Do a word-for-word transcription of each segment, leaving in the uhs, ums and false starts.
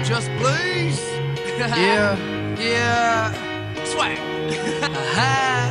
Just please. Yeah, yeah. Swag. Aha.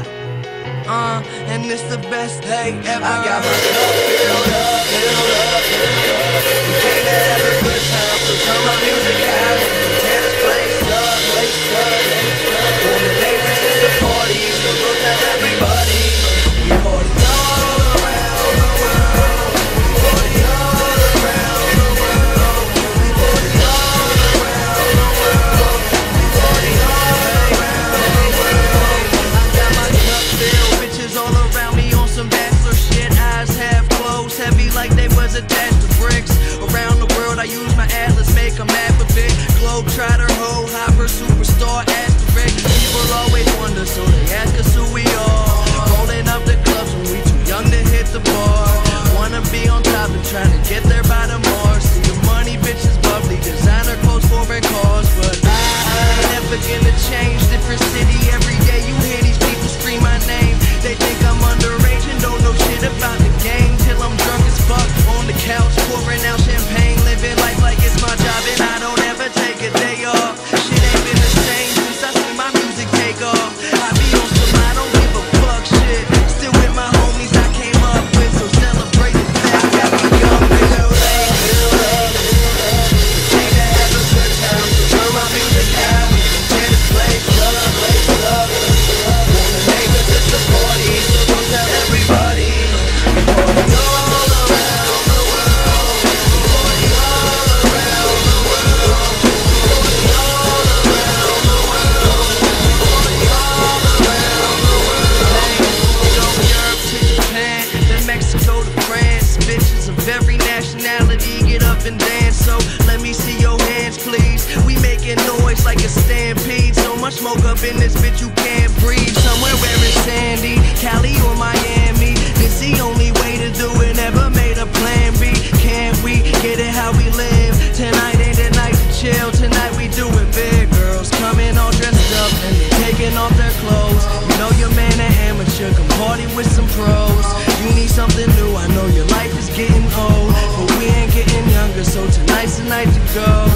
Uh, and it's the best day ever. I got my cup filled up, filled up, filled up. We came to have a good time, so turn my music out. Tear this place up, place up, place up. All the neighbors in the party, so go tell everybody. We party all around the world. We party all around the world. We party all around the world. We party all around the world. I got my cup filled, bitches all around me on some bachelor shit. Eyes half closed, heavy like they was attached to bricks. Around the world I use my atlas, make a map of it. Globetrotter, hoe, hopper, superstar, asterisk. People always wonder, so they ask us who we are. Rolling up the clubs when we too young to hit the bar. Wanna be on top and trying to get there by tomorrow. See the money, bitches bubbly, designer clothes, foreign cars. But I ain't never gonna change. Different city every day, you hear these people scream my name. They think I'm underage and don't know shit about the game. Till I'm drunk as fuck on the couch, pouring out champagne. Living life like it's my job and I don't ever take a day off. Shit ain't been the same since I see my music take off. I be on some I don't give a fuck shit. Still with my homies I came up with, so celebrate the fact that we young, feel late, feel late, feel late. Came to have a good time, so turn my music out. Tear this place up, place up, place up. All the neighbors at the party, so go tell everybody. We party all around the world. We party all around the world. We party all around the world. We party all around the world. From Europe to Japan, then Mexico to France. Bitches of every nationality get up and dance. So let me see your hands, please. We making noise like a stampede. So much smoke up in this bitch you can't breathe. Somewhere where it's sandy, Cali or Miami. This the only way to do it. Never made a plan B. Can't we get it how we live? Tonight ain't the night to chill. Tonight we do it big. Girls coming all dressed up and they taking off their clothes. You know your man an amateur, come party with some pros. You need something new, I know your life is getting old, but we ain't getting younger, so tonight's the night to go.